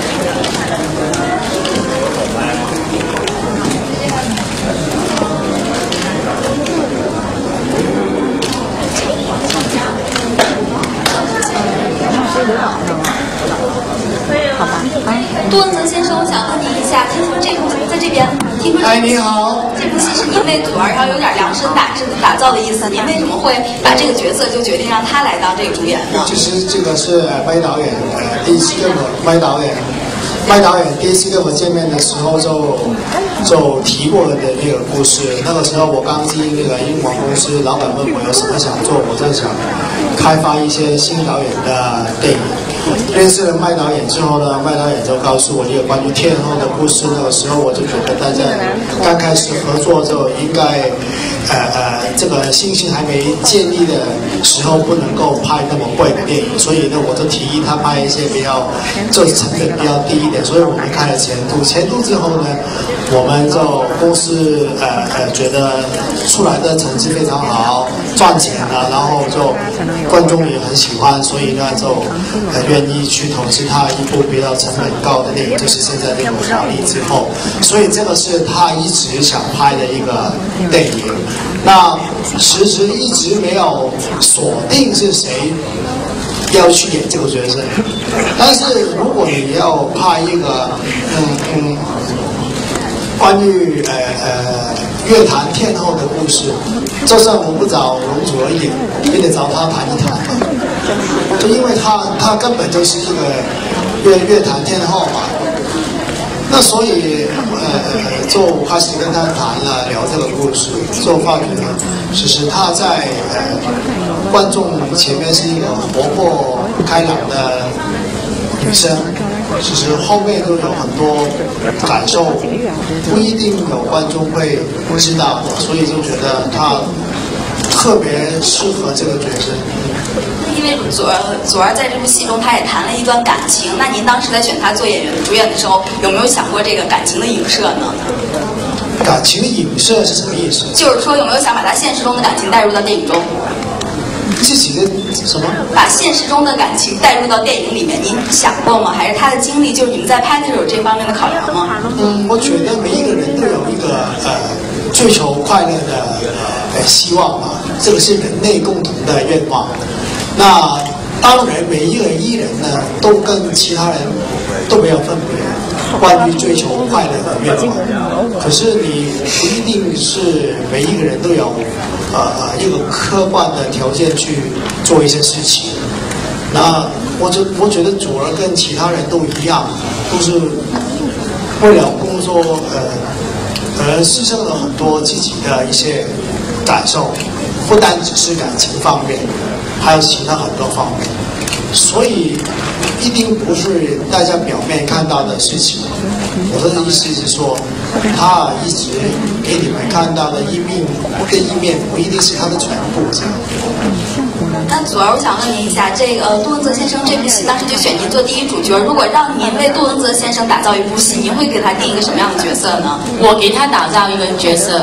好吧， 杜文泽先生，我想问您一下，听说这部在这边，听说哎，你好， 这部戏是您为祖儿，然后有点量身打制打造的意思。您为什么会把这个角色就决定让他来当这个主演呢？ 其实这个是呃麦导演呃第一次跟我麦导演。麦导演第一次跟我见面的时候就就提过的那个故事，那个时候我刚进那个英皇公司，老板问我有什么想做，我就想开发一些新导演的电影。认识了麦导演之后呢，麦导演就告诉我一个关于天后的故事。那个时候我就觉得大家刚开始合作就应该，呃呃，这个信心还没建立的时候不能够拍那么贵的电影，所以呢我就提议他拍一些比较就成本比较低一点。所以我们开了前途，前途之后呢，我们就公司呃呃觉得出来的成绩非常好，赚钱了，然后就观众也很喜欢，所以呢就呃愿意去投资他一部比较成本高的电影，就是现在这部《华丽之后》，所以这个是他一直想拍的一个电影。那其实一直没有锁定是谁要去演这个角色，但是如果你要拍一个，嗯嗯，关于呃呃乐坛天后的故事，就算我不找容祖儿演，也得找她谈一谈嘛。就因为她她根本就是一个乐乐坛天后嘛。那所以呃就开始跟她谈了聊这个故事，就发觉呢，其实她在呃观众前面是一个活泼开朗的女生，其实后面都有很多感受，不一定有观众会知道的，所以就觉得她特别适合这个角色。 因为祖儿祖儿在这部戏中，她也谈了一段感情。那您当时在选她做演员主演的时候，有没有想过这个感情的影射呢？ 感情的影射是什么意思？ 就是说，有没有想把她现实中的感情带入到电影中？ 自己的什么？ 把现实中的感情带入到电影里面，您想过吗？还是她的经历，就是你们在拍的时候有这方面的考量吗？ 嗯，我觉得每一个人都有一个呃追求快乐的呃希望嘛，这个是人类共同的愿望。那当然，每一个艺人呢，都跟其他人都没有分别，关于追求快乐的愿望。可是你不一定是每一个人都有呃一个客观的条件去做一些事情。那我觉我觉得祖儿跟其他人都一样，都是为了工作呃而牺牲了很多自己的一些感受，不单只是感情方面。还有其他很多方面，所以一定不是大家表面看到的事情。我的意思是说，他一直给你们看到的一面的一面，不一定是他的全部。这样。 那祖儿，我想问您一下，这个呃杜文泽先生这部戏当时就选您做第一主角，如果让您为杜文泽先生打造一部戏，您会给他定一个什么样的角色呢？ 我给他打造一个角色。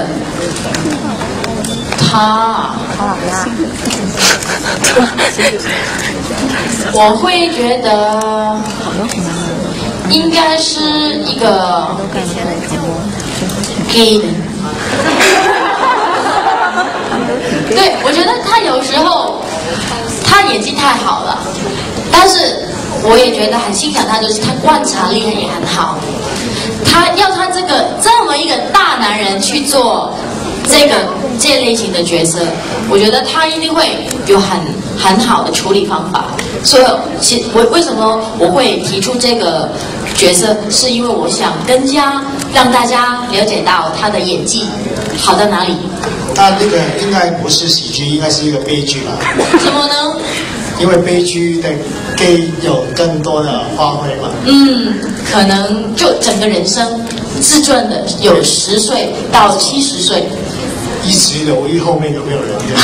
他，我会觉得应该是一个 gay 的。对，我觉得他有时候他演技太好了，但是我也觉得很欣赏他，就是他观察力也很好。他要他这个这么一个大男人去做这个这类型的角色，我觉得他一定会有很很好的处理方法。所以，其我为什么我会提出这个角色，是因为我想更加让大家了解到他的演技好在哪里。 那那个应该不是喜剧，应该是一个悲剧了。 什么呢？ 因为悲剧的 gay 有更多的发挥嘛。 嗯，可能就整个人生自传的有十岁到七十岁。 一直留意后面有没有人的，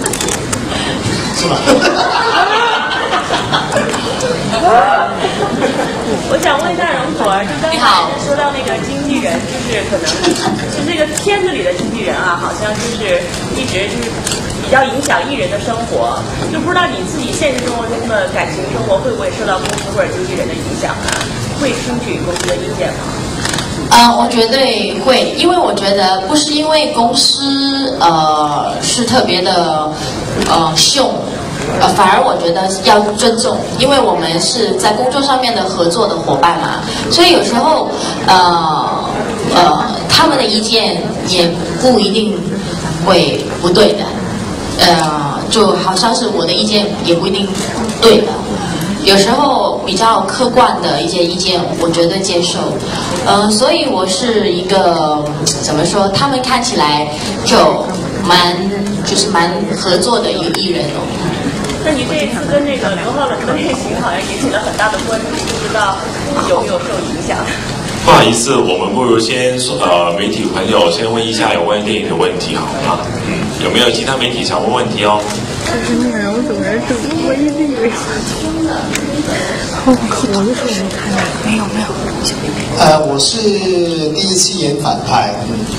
是吧？ 我想问一下容祖儿，就刚才说到那个经纪人，就是可能就这个片子里的经纪人啊，好像就是一直就是比较影响艺人的生活，就不知道你自己现实生活中的感情生活会不会受到公司或者经纪人的影响啊？会听取公司的意见吗？ 啊、呃，我绝对会，因为我觉得不是因为公司呃是特别的呃凶。呃，反而我觉得要尊重，因为我们是在工作上面的合作的伙伴嘛，所以有时候呃呃他们的意见也不一定会不对的，呃就好像是我的意见也不一定对的，有时候比较客观的一些意见我绝对接受，呃所以我是一个怎么说，他们看起来就蛮就是蛮合作的一个艺人哦。 那你这一次跟那个刘浩伦的恋情好像引起了很大的关注，不知道有没有受影响？ 不好意思，我们不如先呃媒体朋友先问一下有关电影的问题好吗？嗯，有没有其他媒体想问问题哦？ 就是那个容祖儿是我一直以为是真的。我我就说我没看到，没有没有。 呃，我是第一次演反派。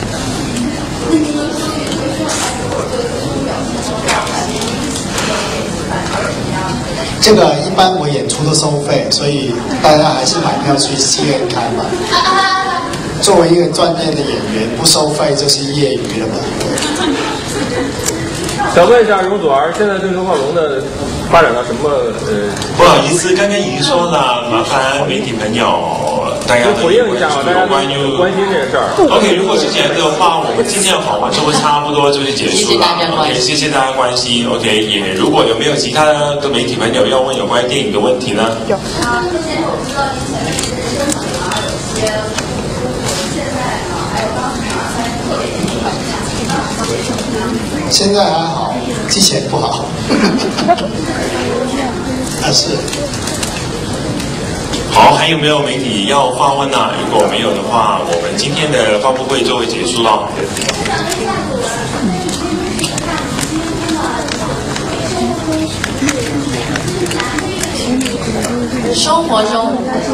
这个一般我演出都收费，所以大家还是买票去戏院看吧。作为一个专业的演员，不收费就是业余了吧？ 想问一下容祖儿，现在跟刘浩龙的发展到什么呃？ 不好意思，刚刚已经说了，麻烦媒体朋友大家回应一下吧，大家关于关心这件事儿。 OK， 如果是这样的话，我们今天的访问就会差不多就是结束了。OK， 谢谢大家关心。OK， 也如果有没有其他的媒体朋友要问有关电影的问题呢？有。啊，之前我知道你现在是啊，有些现在啊，还有当时啊，在特别严重的现在还好，之前不好。啊是。 好，还有没有媒体要发问呢、啊？如果没有的话，我们今天的发布会就会结束了。 生活中，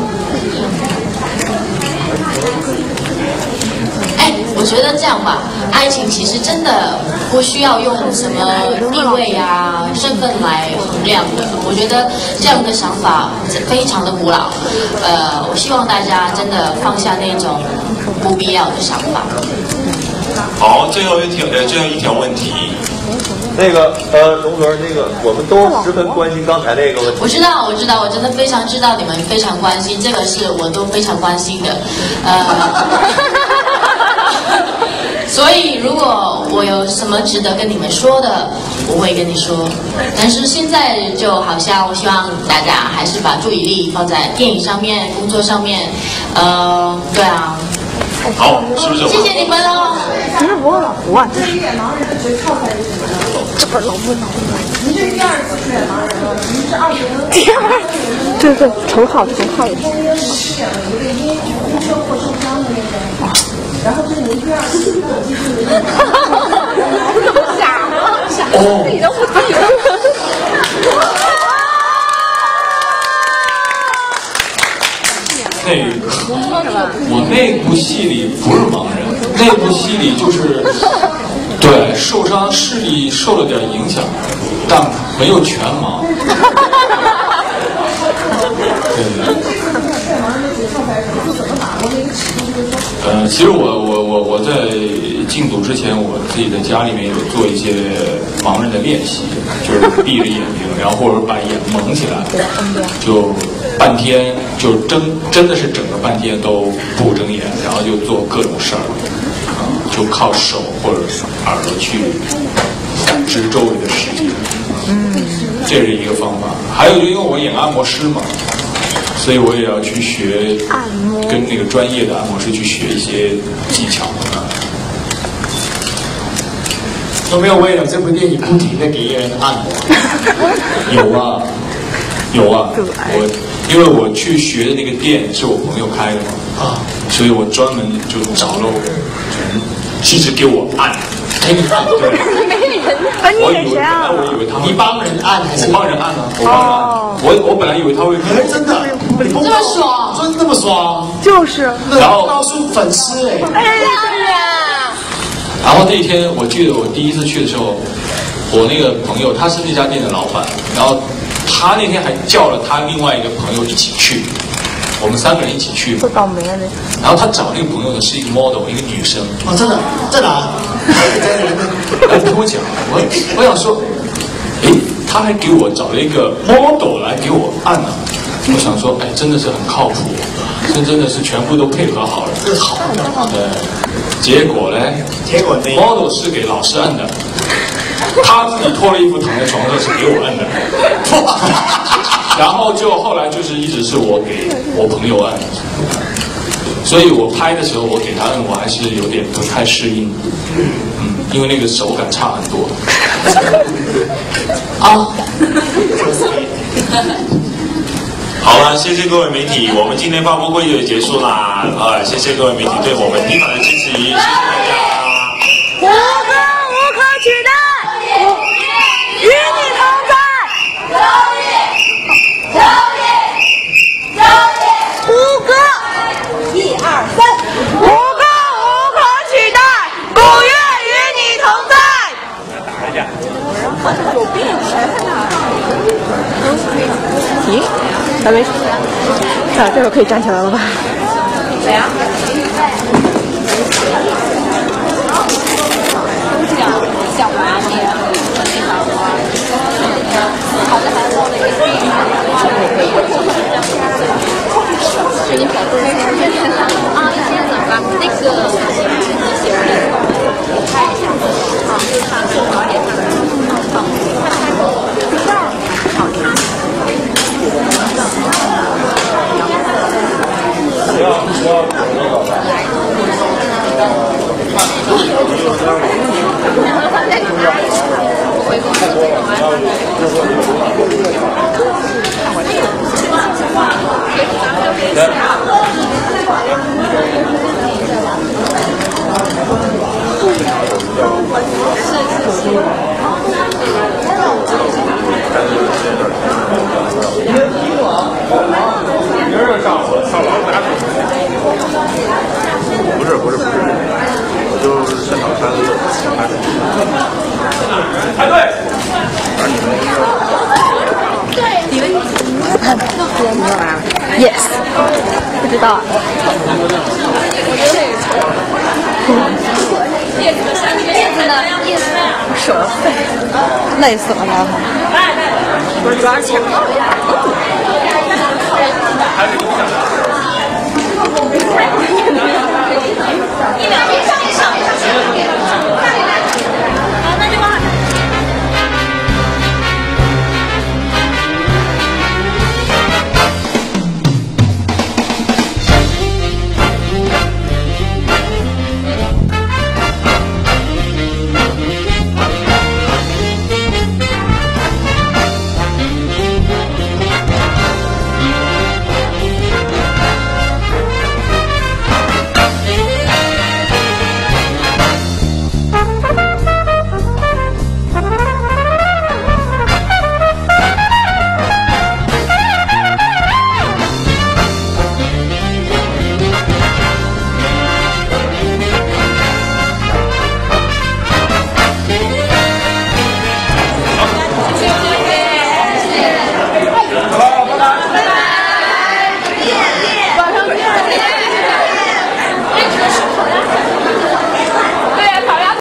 哎，我觉得这样吧，爱情其实真的不需要用什么地位呀、身份来衡量的。我觉得这样的想法非常的古老。呃，我希望大家真的放下那种不必要的想法。 好，最后一条呃，最后一条问题。 那个呃，容祖儿，那个我们都十分关心刚才那个问题。 我知道，我知道，我真的非常知道你们非常关心，这个是我都非常关心的。呃，所以如果我有什么值得跟你们说的，我会跟你说。但是现在就好像，我希望大家还是把注意力放在电影上面、工作上面。呃，对啊。 好，是不是？ 谢谢你们喽。 其实我老我这是眼盲人，这靠在什么？ 这不是老不老您这是第二次是眼盲人了，您是二十多。 第二，这是头号头号的。 中间是饰演了一个因因车祸受伤的那个，然后这是您第二次做技术的。 这么傻吗？傻，你都不记得。 那我那部戏里不是盲人，那部戏里就是对受伤视力受了点影响，但没有全盲。对。呃，其实我我我我在进组之前，我自己在家里面有做一些盲人的练习，就是闭着眼睛，然后或者把眼蒙起来，就半天就真真的是整个半天都不睁眼，然后就做各种事儿，啊、呃，就靠手或者耳朵去感知周围的世界，嗯，这是一个方法。还有就因为我演按摩师嘛。所以我也要去学，跟那个专业的按摩师去学一些技巧。 有没有为了这部电影不停的给人按摩？ 有啊，有啊。我因为我去学的那个店是我朋友开的嘛，啊，所以我专门就找了人，一直给我按。 给你按， 对， 没人， 我以为，我以为他你帮人按还是我帮人按呢？我帮人按。我我本来以为他会， 哎，真的， 这么爽， 说那么爽， 就是， 然后告诉粉丝哎， 哎呀， 然后那天我记得我第一次去的时候，我那个朋友他是那家店的老板，然后他那天还叫了他另外一个朋友一起去，我们三个人一起去。 不倒霉了呢。 然后他找那个朋友呢是一个 model， 一个女生。 哦，真的，在哪？ 来跟我讲，我我想说，诶，他还给我找了一个 model 来给我按了、啊。我想说，哎，真的是很靠谱，这真的是全部都配合好了。 好的。 对。结果呢？ 结果呢 model 是给老师按的，他自己脱了衣服躺在床上是给我按的。然后就后来就是一直是我给我朋友按，所以我拍的时候我给他按，我还是有点不太适应，嗯，因为那个手感差很多。 啊。 好了，谢谢各位媒体，我们今天发布会就结束啦。呃，谢谢各位媒体对我们地方的支持，谢谢大家。 胡歌无可取代，与你同在。周一，周一，周一，胡歌，一二三，胡歌无可取代，古月与你同在。有病！ 咦？还没，啊，这会可以站起来了吧？ 谁呀？小麻点，好的，好的。是你跑步没时间啊？现在怎么办？那个你写完以后，我拍一下啊，就看看早点看。好，看开口，这样好看。 不要不要那个。明儿上午上老家去。不是不是不是，我就是现场看的排队。排队。 对，你们看到喝没有啊 ？Yes， 不知道。我觉得那个臭。叶子呢？叶子呢？叶子呢？手废，累死了他。不是主要是钱高呀。一秒别上，别上，别上，别上。